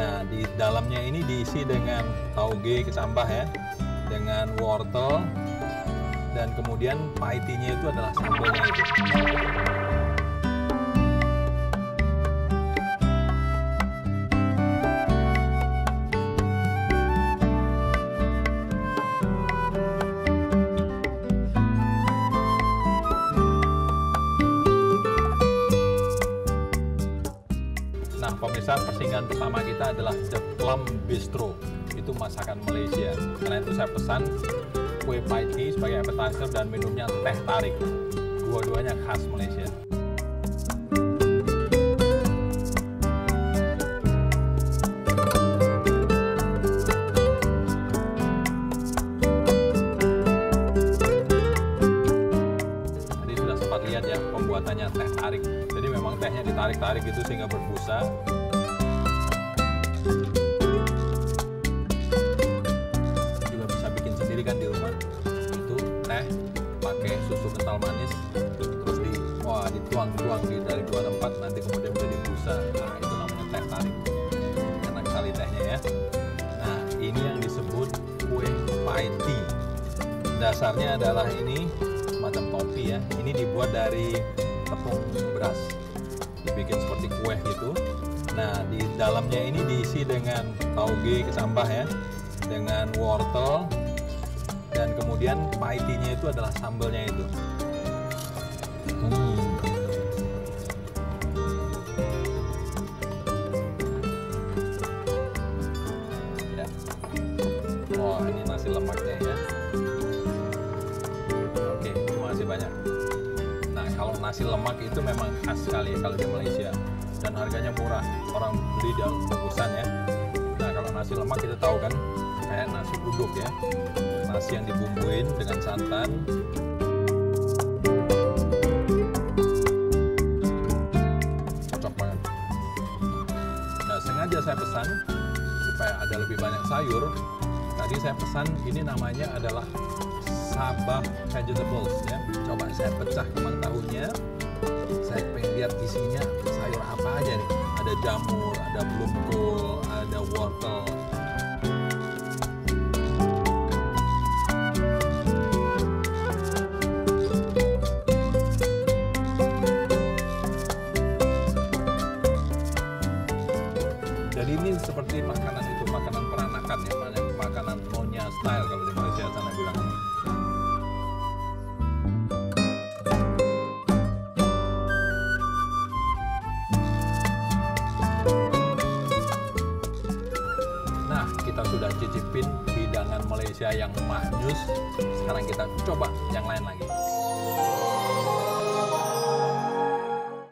Nah, di dalamnya ini diisi dengan tauge kecambah ya, dengan wortel, dan kemudian paitinya itu adalah sambalnya itu. Nah, pemirsa, persinggahan pertama kita adalah The Plum Bistro. Itu masakan Malaysia. Karena itu saya pesan kue paiti sebagai appetizer dan minumnya teh tarik. Dua-duanya khas Malaysia. Tadi sudah sempat lihat ya pembuatannya teh tarik. Jadi memang tehnya ditarik-tarik gitu sehingga berbusa. Juga bisa bikin sendiri kan di rumah. Itu teh pakai susu kental manis, terus dituang-tuang dari dua tempat, nanti kemudian menjadi busa. Nah, itu namanya teh tarik. Enak sekali tehnya ya. Nah, ini yang disebut kue paiti. Dasarnya adalah ini semacam topi ya. Ini dibuat dari tepung beras, dibikin seperti kue gitu. Nah, di dalamnya ini diisi dengan tauge kecambah ya, dengan wortel, dan kemudian paitinya itu adalah sambalnya itu. Ya. Wah, ini nasi lemaknya ya. Oke, terima kasih banyak. Nah, kalau nasi lemak itu memang khas sekali ya kalau di Malaysia, dan harganya murah, orang beli dalam bungkusan ya. Nah, kalau nasi lemak kita tahu kan kayak nasi uduk ya, nasi yang dibumbuin dengan santan. Cocok banget. Nah, sengaja saya pesan supaya ada lebih banyak sayur. Tadi saya pesan ini namanya adalah Sabah vegetables ya. Coba saya pecah kemang tahunya. Saya pengen lihat isinya sayur apa aja nih. Ada jamur, ada bluemkool, ada wortel. Jadi ini seperti makanan itu, makanan peranakan ya, makanan Nyonya style kalau di Malaysia sana bilang. Nah, kita sudah cicipin hidangan Malaysia yang manis. Sekarang kita coba yang lain lagi.